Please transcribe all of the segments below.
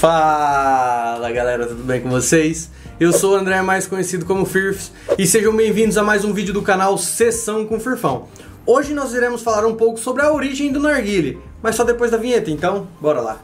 Fala galera, tudo bem com vocês? Eu sou o André, mais conhecido como Firfs, e sejam bem-vindos a mais um vídeo do canal Sessão com Firfão. Hoje nós iremos falar um pouco sobre a origem do narguilé, mas só depois da vinheta, então bora lá.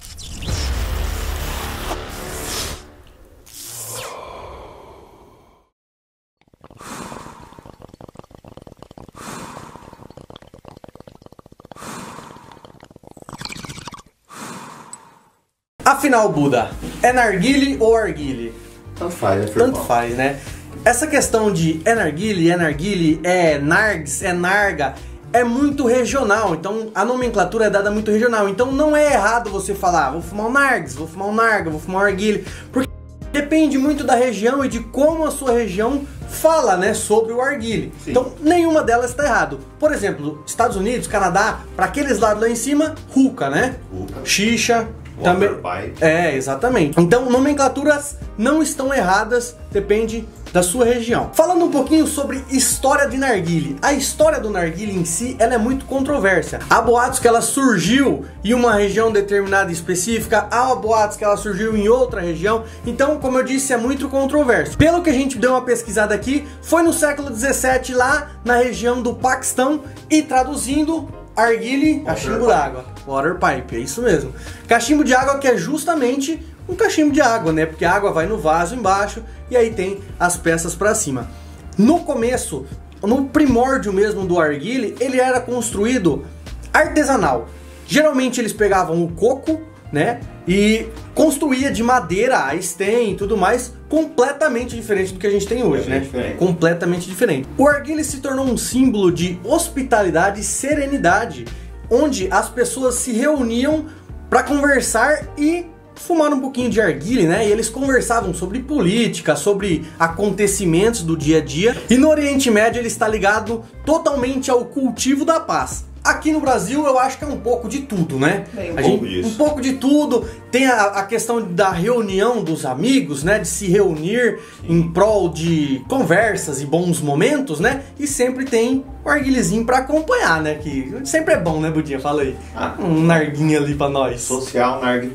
Afinal, Buda, é narguilé ou arguilé? Tanto faz, né, Firfão? Tanto faz, né? Essa questão de é narguilé, é nargs, é narga, é muito regional. Então a nomenclatura é dada muito regional. Então não é errado você falar, vou fumar um nargs, vou fumar um narga, vou fumar um arguilé, porque depende muito da região e de como a sua região fala, né, sobre o arguilé. Sim. Então nenhuma delas está errado. Por exemplo, Estados Unidos, Canadá, para aqueles lados lá em cima, hookah, né? Hookah. Xixa. Também. É, exatamente. Então, nomenclaturas não estão erradas, depende da sua região. Falando um pouquinho sobre história de narguilé. A história do narguilé em si, ela é muito controversa. Há boatos que ela surgiu em uma região determinada específica, há boatos que ela surgiu em outra região. Então, como eu disse, é muito controverso. Pelo que a gente deu uma pesquisada aqui, foi no século 17 lá na região do Paquistão, e traduzindo, arguilé, cachimbo d'água. Water pipe, é isso mesmo. Cachimbo de água, que é justamente um cachimbo de água, né? Porque a água vai no vaso embaixo e aí tem as peças pra cima. No começo, no primórdio mesmo do arguilé, ele era construído artesanal. Geralmente eles pegavam o coco, né? E construía de madeira, a stem e tudo mais, completamente diferente do que a gente tem hoje, né? Diferente. Completamente diferente. O arguilé se tornou um símbolo de hospitalidade e serenidade, onde as pessoas se reuniam para conversar e fumar um pouquinho de arguilé, né? E eles conversavam sobre política, sobre acontecimentos do dia a dia. E no Oriente Médio ele está ligado totalmente ao cultivo da paz. Aqui no Brasil eu acho que é um pouco de tudo, né? Um pouco de tudo. Tem a questão da reunião dos amigos, né? De se reunir em prol de conversas e bons momentos, né? E sempre tem um arguilhézinho pra acompanhar, né? Que sempre é bom, né, Budinha? Fala aí. Um narguinho ali pra nós. Social narguilé.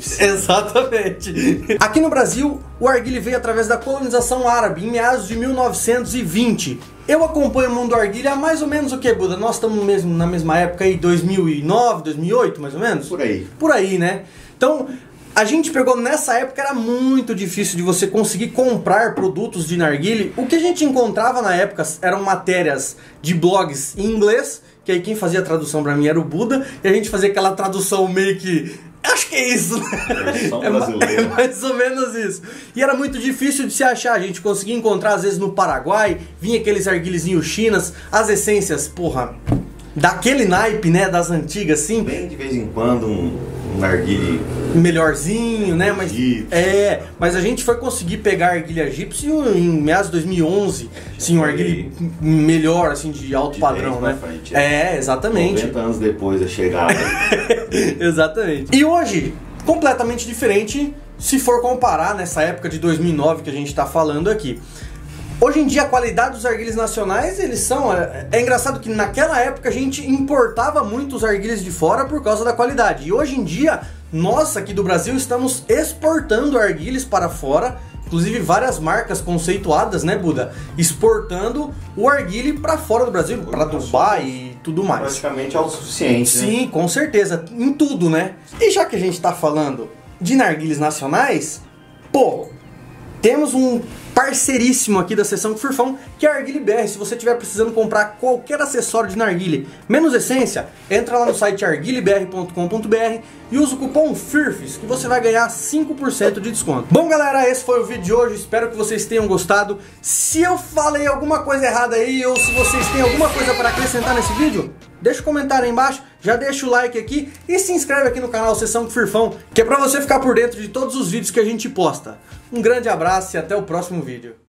Exatamente. Aqui no Brasil, o arguilé veio através da colonização árabe em meados de 1920. Eu acompanho o mundo do arguilé há mais ou menos o que, Buda? Nós estamos mesmo na mesma época aí, 2009, 2008, mais ou menos? Por aí. Por aí, né? Então, a gente pegou nessa época, era muito difícil de você conseguir comprar produtos de narguilé. O que a gente encontrava na época eram matérias de blogs em inglês, que aí quem fazia a tradução pra mim era o Buda, e a gente fazia aquela tradução meio que... Acho que é isso, né? É mais ou menos isso. E era muito difícil de se achar. A gente conseguia encontrar, às vezes, no Paraguai. Vinha aqueles arguilhézinhos chinas. As essências, porra, daquele naipe, né? Das antigas, assim. Bem de vez em quando um narguilé melhorzinho, né? Mas a gente foi conseguir pegar arguilé egípcio em meados de 2011. Sim, um arguilé melhor, assim, de alto padrão, né? Frente, exatamente. 90 anos depois da chegada. Exatamente. E hoje, completamente diferente, se for comparar nessa época de 2009 que a gente tá falando aqui. Hoje em dia a qualidade dos arguilés nacionais, eles são... É engraçado que naquela época a gente importava muito os arguilés de fora por causa da qualidade. E hoje em dia, nós aqui do Brasil estamos exportando arguilés para fora. Inclusive várias marcas conceituadas, né, Buda? Exportando o arguilé para fora do Brasil, para Dubai e tudo mais. Praticamente autossuficiente, né? Sim, com certeza. Em tudo, né? E já que a gente tá falando de narguilés nacionais, pô, temos um parceiríssimo aqui da Sessão com Firfão, que é a Arguilé BR. Se você estiver precisando comprar qualquer acessório de narguilé, menos essência, entra lá no site arguilebr.com.br e usa o cupom FIRFS, que você vai ganhar 5% de desconto. Bom, galera, esse foi o vídeo de hoje. Espero que vocês tenham gostado. Se eu falei alguma coisa errada aí, ou se vocês têm alguma coisa para acrescentar nesse vídeo, deixa um comentário aí embaixo, já deixa o like aqui e se inscreve aqui no canal Sessão com Firfão, que é pra você ficar por dentro de todos os vídeos que a gente posta. Um grande abraço e até o próximo vídeo.